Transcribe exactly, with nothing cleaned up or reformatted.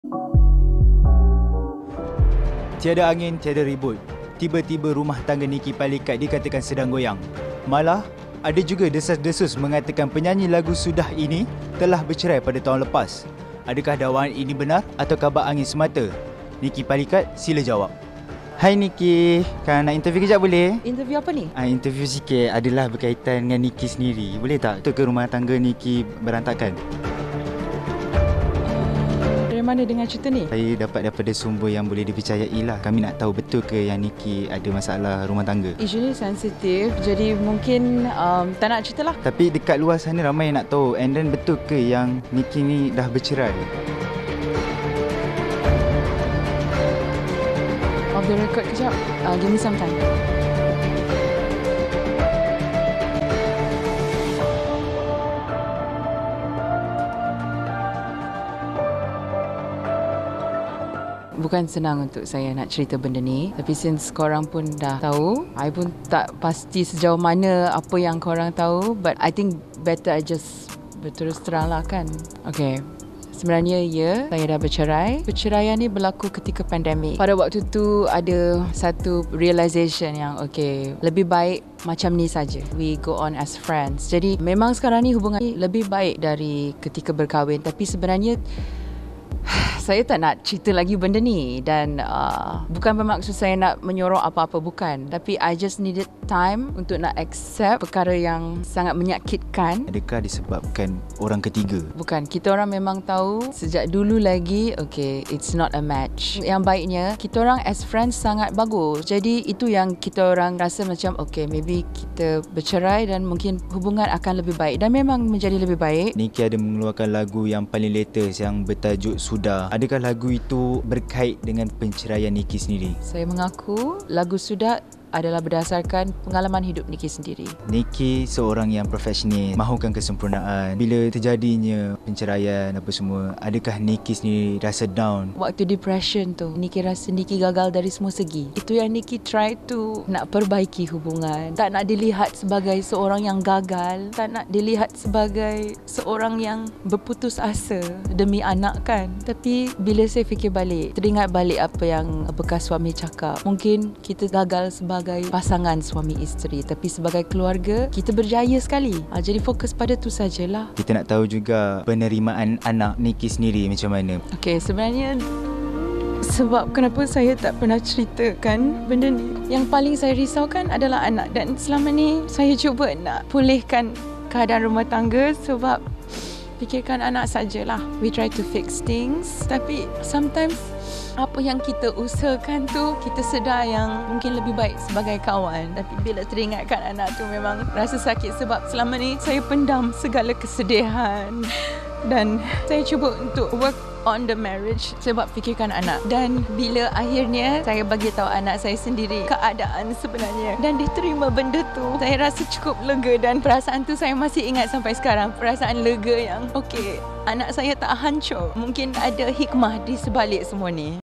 Tiada angin, tiada ribut. Tiba-tiba rumah tangga Niki Palikat dikatakan sedang goyang. Malah, ada juga desas-desus mengatakan penyanyi lagu Sudah ini telah bercerai pada tahun lepas. Adakah dakwaan ini benar atau kabar angin semata? Niki Palikat, sila jawab. Hai Niki, kan nak interview kejap boleh? Interview apa ni? Ah, interview sikit adalah berkaitan dengan Niki sendiri. Boleh tak? Untuk ke rumah tangga Niki berantakan? Dari mana dengar cerita ni? Saya dapat daripada sumber yang boleh dipercayai lah. Kami nak tahu betul ke yang Niki ada masalah rumah tangga. Isu ni sensitif, jadi mungkin um, tak nak cerita lah. Tapi dekat luar sana ramai yang nak tahu. And then betul ke yang Niki ni dah bercerai? Off the record kejap. Uh, give me some time. Bukan senang untuk saya nak cerita benda ni. Tapi since korang pun dah tahu, I pun tak pasti sejauh mana apa yang korang tahu. But I think better I just berterus terang lah kan. Okay. Sebenarnya ya, saya dah bercerai. Perceraian ni berlaku ketika pandemik. Pada waktu tu ada satu realization yang okay, lebih baik macam ni saja. We go on as friends. Jadi memang sekarang ni hubungan ni lebih baik dari ketika berkahwin. Tapi sebenarnya saya tak nak cerita lagi benda ni. Dan uh, bukan bermaksud saya nak menyorok apa-apa, bukan. Tapi I just needed time untuk nak accept perkara yang sangat menyakitkan. Adakah disebabkan orang ketiga? Bukan, kita orang memang tahu sejak dulu lagi, okay, it's not a match. Yang baiknya, kita orang as friends sangat bagus. Jadi itu yang kita orang rasa macam okay, maybe kita bercerai dan mungkin hubungan akan lebih baik. Dan memang menjadi lebih baik. Niki ada mengeluarkan lagu yang paling latest yang bertajuk Sudah. Adakah lagu itu berkait dengan penceraian Niki sendiri? Saya mengaku lagu Sudah adalah berdasarkan pengalaman hidup Niki sendiri. Niki seorang yang profesional, mahukan kesempurnaan. Bila terjadinya penceraian apa semua, adakah Niki sendiri rasa down? Waktu depression tu, Niki rasa Niki gagal dari semua segi. Itu yang Niki try to nak perbaiki hubungan. Tak nak dilihat sebagai seorang yang gagal. Tak nak dilihat sebagai seorang yang berputus asa demi anak kan. Tapi bila saya fikir balik, teringat balik apa yang bekas suami cakap. Mungkin kita gagal sebagai sebagai pasangan suami isteri, tapi sebagai keluarga kita berjaya sekali. Ha, jadi fokus pada tu sajalah. Kita nak tahu juga penerimaan anak Niki sendiri macam mana. Okey, sebenarnya sebab kenapa saya tak pernah ceritakan benda ni, yang paling saya risaukan adalah anak. Dan selama ni saya cuba nak pulihkan keadaan rumah tangga sebab fikirkan anak sajalah. We try to fix things, tapi sometimes apa yang kita usahakan tu, kita sedar yang mungkin lebih baik sebagai kawan. Tapi bila teringatkan anak tu, memang rasa sakit sebab selama ni saya pendam segala kesedihan. Dan saya cuba untuk work on the marriage sebab fikirkan anak. Dan bila akhirnya saya bagi tahu anak saya sendiri keadaan sebenarnya dan diterima benda tu, saya rasa cukup lega. Dan perasaan tu saya masih ingat sampai sekarang. Perasaan lega yang okey, anak saya tak hancur. Mungkin ada hikmah di sebalik semua ni.